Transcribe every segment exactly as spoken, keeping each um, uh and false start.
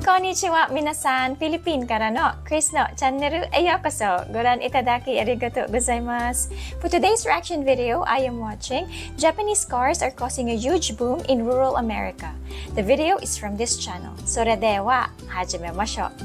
こんにちは、皆さん。フィリピンからのクリスのチャンネルへようこそ。ご覧いただきありがとうございます。For today's reaction video, I am watching Japanese cars are causing a huge boom in rural America. The video is from this channel. それでは始めましょう。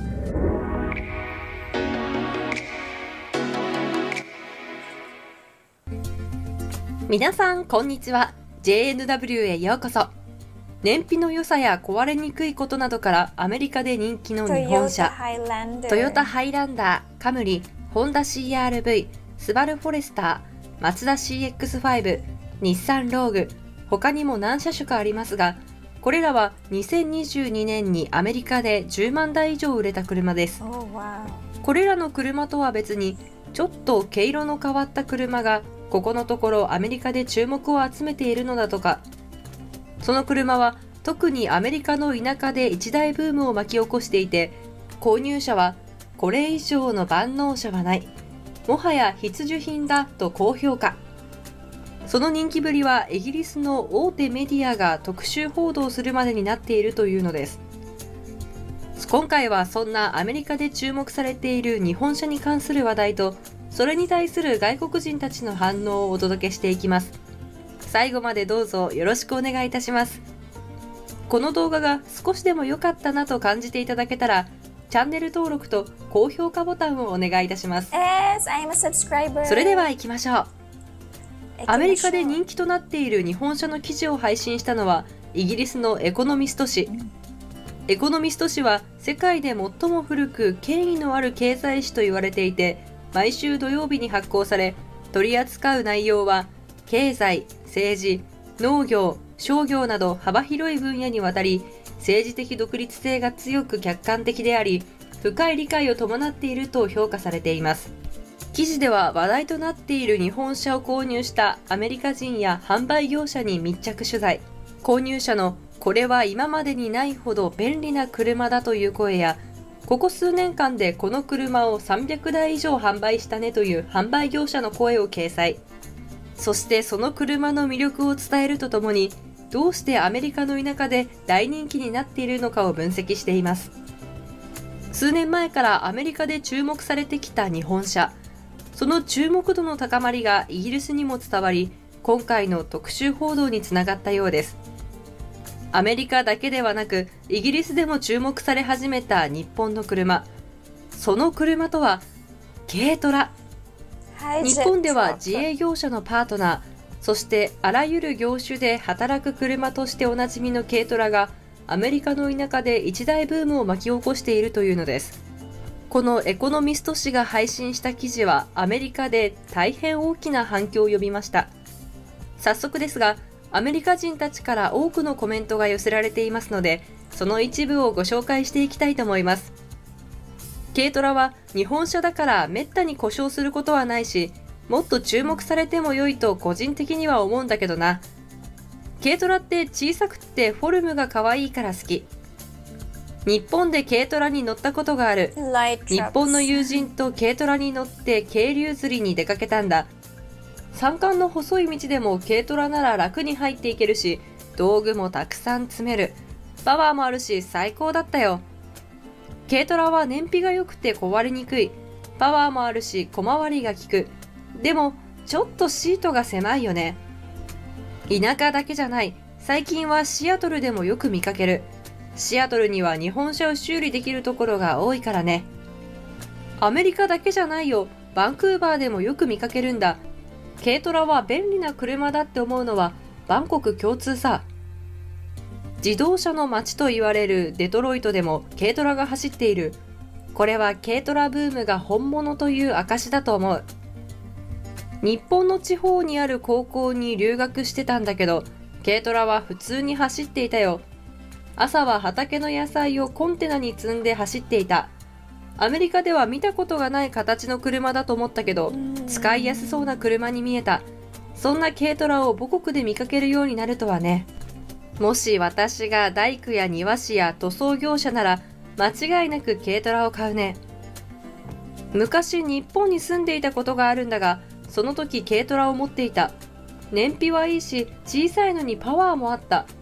皆さん、こんにちは。ジェーエヌダブリュー へようこそ。燃費の良さや壊れにくいことなどからアメリカで人気の日本車トヨタハイランダー、カムリ、ホンダ シーアールブイ、スバルフォレスター、マツダ シーエックスファイブ、日産ローグ、他にも何車種かありますが、これらはにせんにじゅうにねんにアメリカでじゅうまんだい以上売れた車です。 Oh, wow. これらの車とは別にちょっと毛色の変わった車がここのところアメリカで注目を集めているのだとか。その車は特にアメリカの田舎で一大ブームを巻き起こしていて、購入者はこれ以上の万能車はない、もはや必需品だと高評価。その人気ぶりはイギリスの大手メディアが特集報道するまでになっているというのです。今回はそんなアメリカで注目されている日本車に関する話題と、それに対する外国人たちの反応をお届けしていきます。最後までどうぞよろしくお願いいたします。この動画が少しでも良かったなと感じていただけたら、チャンネル登録と高評価ボタンをお願いいたします。 Yes, I am a subscriber. それでは行きましょう。アメリカで人気となっている日本車の記事を配信したのはイギリスのエコノミスト誌。エコノミスト誌は世界で最も古く権威のある経済誌と言われていて、毎週土曜日に発行され、取り扱う内容は経済、政治、農業、商業など幅広い分野にわたり、政治的独立性が強く客観的であり、深い理解を伴っていると評価されています。記事では話題となっている日本車を購入したアメリカ人や販売業者に密着取材。購入者のこれは今までにないほど便利な車だという声や、ここ数年間でこの車をさんびゃくだい以上販売したねという販売業者の声を掲載。そしてその車の魅力を伝えるとともに、どうしてアメリカの田舎で大人気になっているのかを分析しています。数年前からアメリカで注目されてきた日本車。その注目度の高まりがイギリスにも伝わり、今回の特集報道につながったようです。アメリカだけではなく、イギリスでも注目され始めた日本の車。その車とは、軽トラ。日本では自営業者のパートナー、そしてあらゆる業種で働く車としておなじみの軽トラがアメリカの田舎で一大ブームを巻き起こしているというのです。このエコノミスト誌が配信した記事はアメリカで大変大きな反響を呼びました。早速ですが、アメリカ人たちから多くのコメントが寄せられていますので、その一部をご紹介していきたいと思います。軽トラは日本車だからめったに故障することはないし、もっと注目されても良いと個人的には思うんだけどな。軽トラって小さくってフォルムが可愛いから好き。日本で軽トラに乗ったことがある。日本の友人と軽トラに乗って渓流釣りに出かけたんだ。山間の細い道でも軽トラなら楽に入っていけるし、道具もたくさん積める。パワーもあるし最高だったよ。軽トラは燃費が良くて壊れにくい。パワーもあるし小回りが利く。でもちょっとシートが狭いよね。田舎だけじゃない。最近はシアトルでもよく見かける。シアトルには日本車を修理できるところが多いからね。アメリカだけじゃないよ。バンクーバーでもよく見かけるんだ。軽トラは便利な車だって思うのは万国共通さ。自動車の街と言われるデトロイトでも軽トラが走っている。これは軽トラブームが本物という証だと思う。日本の地方にある高校に留学してたんだけど、軽トラは普通に走っていたよ。朝は畑の野菜をコンテナに積んで走っていた。アメリカでは見たことがない形の車だと思ったけど、使いやすそうな車に見えた。そんな軽トラを母国で見かけるようになるとはね。もし私が大工や庭師や塗装業者なら間違いなく軽トラを買うね。昔日本に住んでいたことがあるんだが、その時軽トラを持っていた。燃費はいいし小さいのにパワーもあった。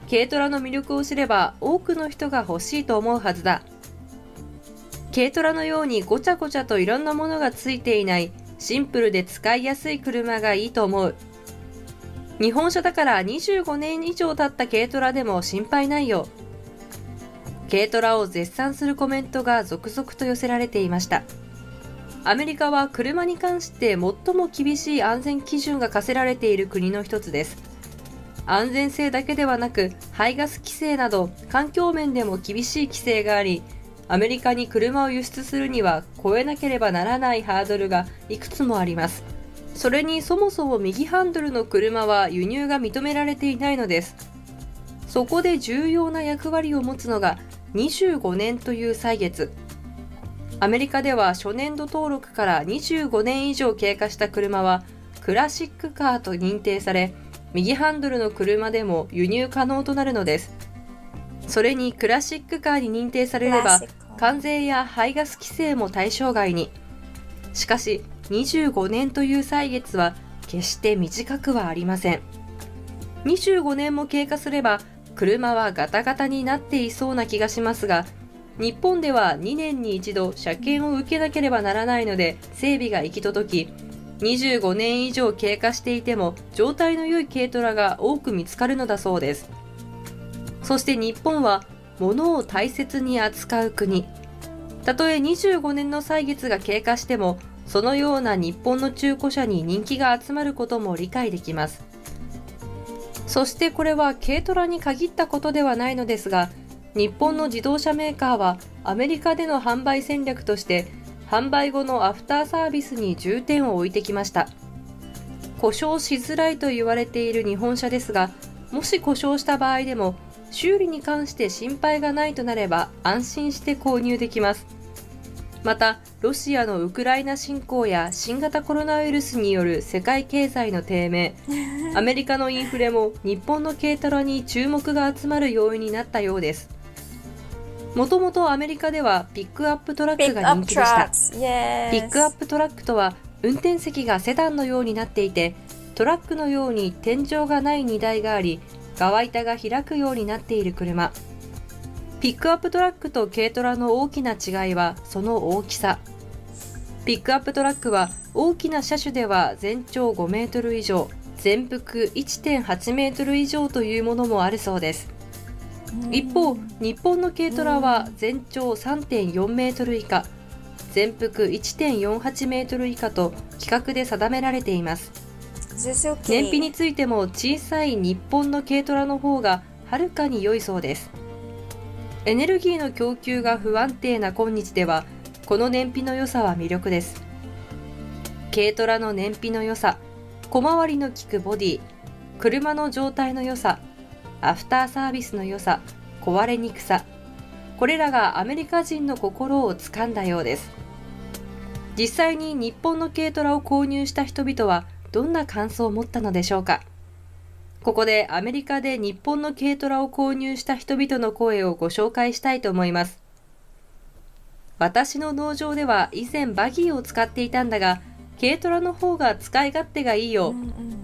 軽トラの魅力を知れば多くの人が欲しいと思うはずだ。軽トラのようにごちゃごちゃといろんなものがついていないシンプルで使いやすい車がいいと思う。日本車だからにじゅうごねん以上経った軽トラでも心配ないよ。軽トラを絶賛するコメントが続々と寄せられていました。アメリカは車に関して最も厳しい安全基準が課せられている国の一つです。安全性だけではなく排ガス規制など環境面でも厳しい規制があり、アメリカに車を輸出するには越えなければならないハードルがいくつもあります。それにそもそも右ハンドルの車は輸入が認められていないのです。そこで重要な役割を持つのがにじゅうごねんという歳月。アメリカでは初年度登録からにじゅうごねん以上経過した車はクラシックカーと認定され、右ハンドルの車でも輸入可能となるのです。それにクラシックカーに認定されれば関税や排ガス規制も対象外に。しかしにじゅうごねんという歳月は決して短くはありません。にじゅうごねんも経過すれば車はガタガタになっていそうな気がしますが、日本ではにねんに一度車検を受けなければならないので整備が行き届き、にじゅうごねん以上経過していても状態の良い軽トラが多く見つかるのだそうです。そして日本は物を大切に扱う国。たとえにじゅうごねんの歳月が経過しても、そのような日本の中古車に人気が集まることも理解できます。そしてこれは軽トラに限ったことではないのですが、日本の自動車メーカーはアメリカでの販売戦略として販売後のアフターサービスに重点を置いてきました。故障しづらいと言われている日本車ですが、もし故障した場合でも修理に関して心配がないとなれば安心して購入できます。また、ロシアのウクライナ侵攻や新型コロナウイルスによる世界経済の低迷、アメリカのインフレも日本の軽トラに注目が集まる要因になったようです。もともとアメリカではピックアップトラックが人気でした。ピックアップトラックとは運転席がセダンのようになっていて、トラックのように天井がない荷台があり、側板が開くようになっている車。ピックアップトラックと軽トラの大きな違いはその大きさ。ピックアップトラックは大きな車種では全長ごメートル以上、全幅 いってんはちメートル以上というものもあるそうです。一方、日本の軽トラは全長 さんてんよんメートル以下、全幅 いってんよんはちメートル以下と規格で定められています。燃費についても小さい日本の軽トラの方がはるかに良いそうです。エネルギーの供給が不安定な今日では、この燃費の良さは魅力です。軽トラの燃費の良さ、小回りの利くボディ、車の状態の良さ、アフターサービスの良さ、壊れにくさ、これらがアメリカ人の心をつかんだようです。実際に日本の軽トラを購入した人々はどんな感想を持ったのでしょうか。ここでアメリカで日本の軽トラを購入した人々の声をご紹介したいと思います。私の農場では以前バギーを使っていたんだが、軽トラの方が使い勝手がいいよ。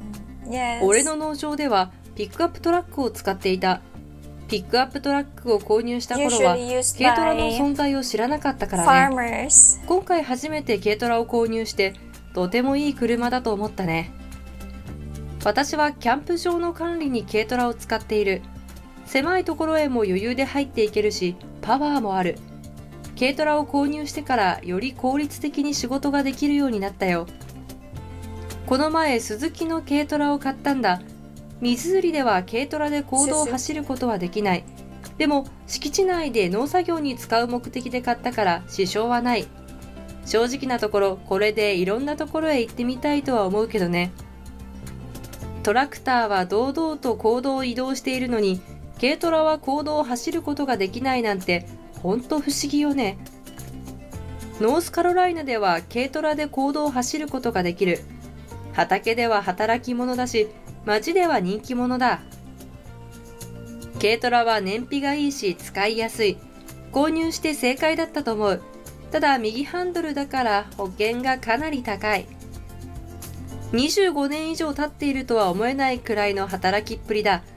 Yes. 俺の農場ではピックアップトラックを使っていた。ピックアップトラックを購入した頃は Usually used 軽トラの存在を知らなかったからね。 farmers. 今回初めて軽トラを購入してとてもいい車だと思ったね。私はキャンプ場の管理に軽トラを使っている。狭いところへも余裕で入っていけるし、パワーもある。軽トラを購入してからより効率的に仕事ができるようになったよ。この前スズキの軽トラを買ったんだ。湖では軽トラで公道を走ることはできない。でも敷地内で農作業に使う目的で買ったから支障はない。正直なところこれでいろんなところへ行ってみたいとは思うけどね。トラクターは堂々と公道を移動しているのに、軽トラは公道を走ることができないなんてほんと不思議よね。ノースカロライナでは軽トラで公道を走ることができる。畑では働き者だし、街では人気者だ。軽トラは燃費がいいし使いやすい。購入して正解だったと思う。ただ右ハンドルだから保険がかなり高い。にじゅうごねん以上経っているとは思えないくらいの働きっぷりだ。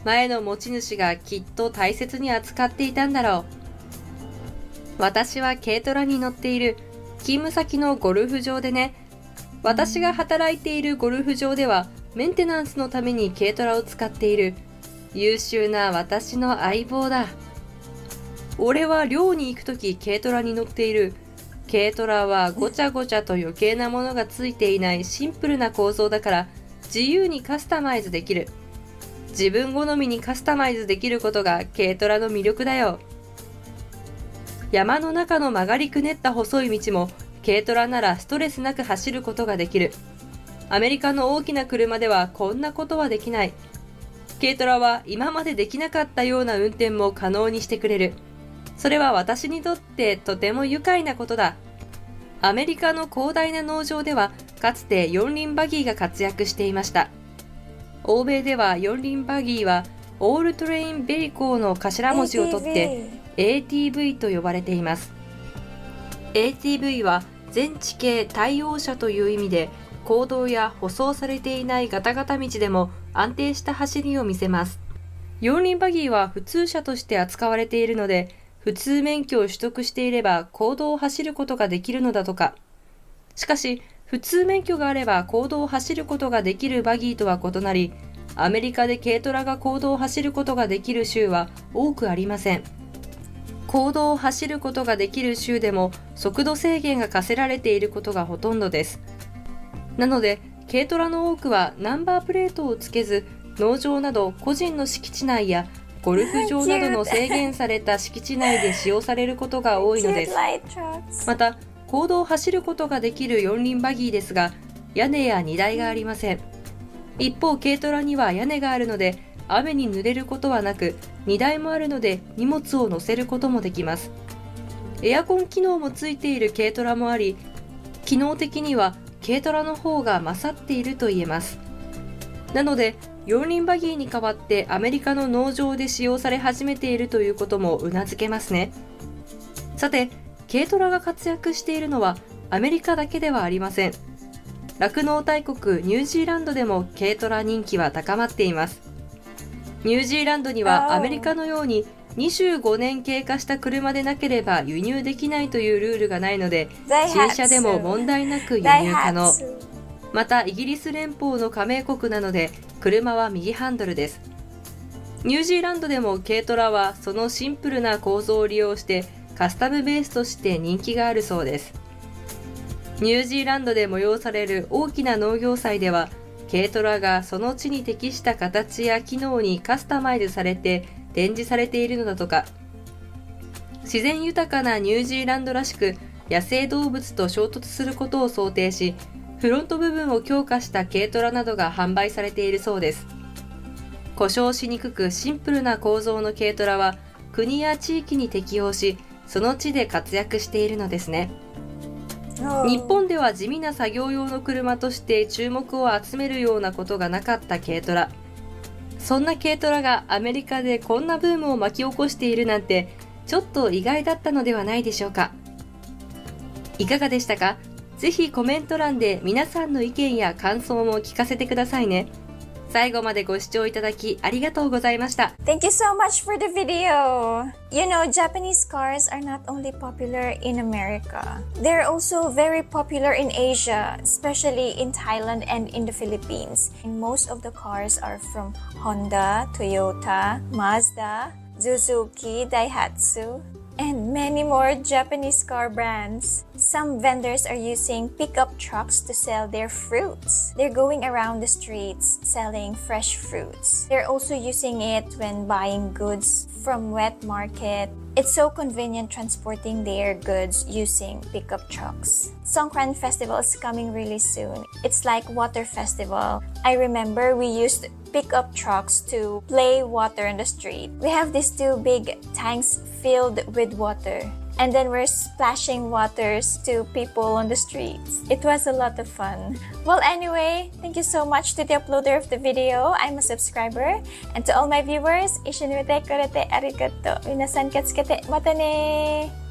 前の持ち主がきっと大切に扱っていたんだろう。私は軽トラに乗っている。勤務先のゴルフ場でね。私が働いているゴルフ場ではメンテナンスのために軽トラを使っている。優秀な私の相棒だ。俺は寮に行くとき軽トラに乗っている。軽トラはごちゃごちゃと余計なものがついていないシンプルな構造だから自由にカスタマイズできる。自分好みにカスタマイズできることが軽トラの魅力だよ。山の中の曲がりくねった細い道も軽トラならストレスなく走ることができる。アメリカの大きな車ではこんなことはできない。軽トラは今までできなかったような運転も可能にしてくれる。それは私にとってとても愉快なことだ。アメリカの広大な農場ではかつて四輪バギーが活躍していました。欧米では四輪バギーはオールトレインベリコーの頭文字を取って エーティーブイ と呼ばれています。エーティーブイ は全地形対応車という意味で、公道や舗装されていないガタガタ道でも安定した走りを見せます。四輪バギーは普通車として扱われているので、普通免許を取得していれば公道を走ることができるのだとか。しかし、普通免許があれば公道を走ることができるバギーとは異なり、アメリカで軽トラが公道を走ることができる州は多くありません。公道を走ることができる州でも速度制限が課せられていることがほとんどです。なので、軽トラの多くはナンバープレートをつけず、農場など個人の敷地内やゴルフ場などの制限された敷地内で使用されることが多いのです。また、公道を走ることができる四輪バギーですが、屋根や荷台がありません。一方、軽トラには屋根があるので、雨に濡れることはなく、荷台もあるので荷物を乗せることもできます。エアコン機能もついている軽トラもあり、機能的には軽トラの方が勝っていると言えます。なので、四輪バギーに代わってアメリカの農場で使用され始めているということもうなずけますね。さて、軽トラが活躍しているのはアメリカだけではありません。酪農大国ニュージーランドでも軽トラ人気は高まっています。ニュージーランドにはアメリカのようににじゅうごねん経過した車でなければ輸入できないというルールがないので、新車でも問題なく輸入可能。またイギリス連邦の加盟国なので車は右ハンドルです。ニュージーランドでも軽トラはそのシンプルな構造を利用してカスタムベースとして人気があるそうです。ニュージーランドで催される大きな農業祭では、軽トラがその地に適した形や機能にカスタマイズされて展示されているのだとか。自然豊かなニュージーランドらしく野生動物と衝突することを想定し、フロント部分を強化した軽トラなどが販売されているそうです。故障しにくくシンプルな構造の軽トラは国や地域に適応し、その地で活躍しているのですね。日本では地味な作業用の車として注目を集めるようなことがなかった軽トラ。そんな軽トラがアメリカでこんなブームを巻き起こしているなんて、ちょっと意外だったのではないでしょうか。いかがでしたか？ぜひコメント欄で皆さんの意見や感想も聞かせてくださいね。最後までご視聴いただきありがとうございました。 Thank you so much for the video! You know, Japanese cars are not only popular in America. They're also very popular in Asia, especially in Thailand and in the Philippines. And most of the cars are from Honda, Toyota, Mazda, Suzuki, Daihatsu, and many more Japanese car brands. Some vendors are using pickup trucks to sell their fruits. They're going around the streets selling fresh fruits. They're also using it when buying goods from wet market. It's so convenient transporting their goods using pickup trucks. Songkran Festival is coming really soon. It's like water festival. I remember we used pickup trucks to play water in the street. We have these two big tanks filled with water, and then we're splashing waters to people on the streets. It was a lot of fun. Well, anyway, thank you so much to the uploader of the video. I'm a subscriber, and to all my viewers, 一緒に見てくれてありがとう。皆さん気をつけてまたね。